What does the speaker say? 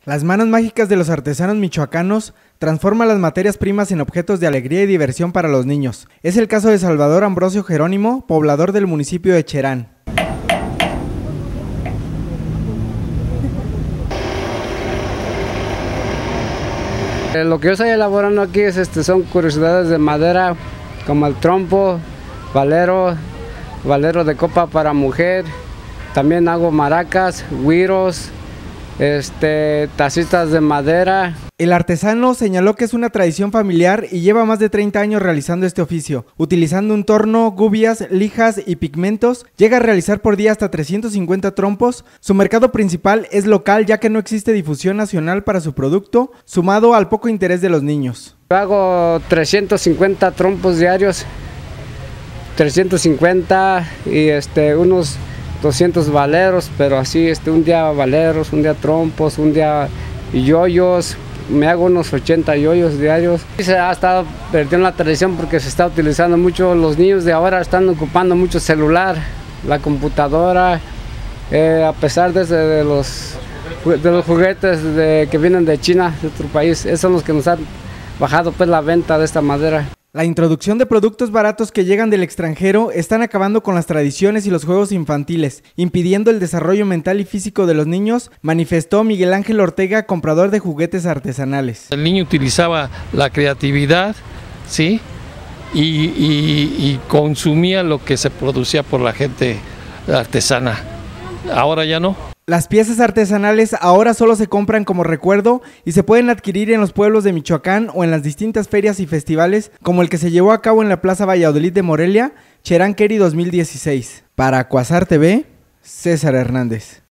Las manos mágicas de los artesanos michoacanos transforman las materias primas en objetos de alegría y diversión para los niños. Es el caso de Salvador Ambrosio Jerónimo, poblador del municipio de Cherán. Lo que yo estoy elaborando aquí son curiosidades de madera, como el trompo, valero de copa para mujer. También hago maracas, güiros, tacitas de madera. El artesano señaló que es una tradición familiar y lleva más de 30 años realizando este oficio. Utilizando un torno, gubias, lijas y pigmentos, llega a realizar por día hasta 350 trompos. Su mercado principal es local, ya que no existe difusión nacional para su producto, sumado al poco interés de los niños. Yo hago 350 trompos diarios, 350 y unos 200 valeros, pero así un día valeros, un día trompos, un día yoyos. Me hago unos 80 yoyos diarios. Se ha estado perdiendo la tradición porque se está utilizando mucho, los niños de ahora están ocupando mucho el celular, la computadora, a pesar de los juguetes que vienen de China, de otro país. Esos son los que nos han bajado pues la venta de esta madera. La introducción de productos baratos que llegan del extranjero están acabando con las tradiciones y los juegos infantiles, impidiendo el desarrollo mental y físico de los niños, manifestó Miguel Ángel Ortega, comprador de juguetes artesanales. El niño utilizaba la creatividad, ¿sí? y consumía lo que se producía por la gente artesana. Ahora ya no. Las piezas artesanales ahora solo se compran como recuerdo y se pueden adquirir en los pueblos de Michoacán o en las distintas ferias y festivales como el que se llevó a cabo en la Plaza Valladolid de Morelia, Cherán Queri 2016. Para Quasar TV, César Hernández.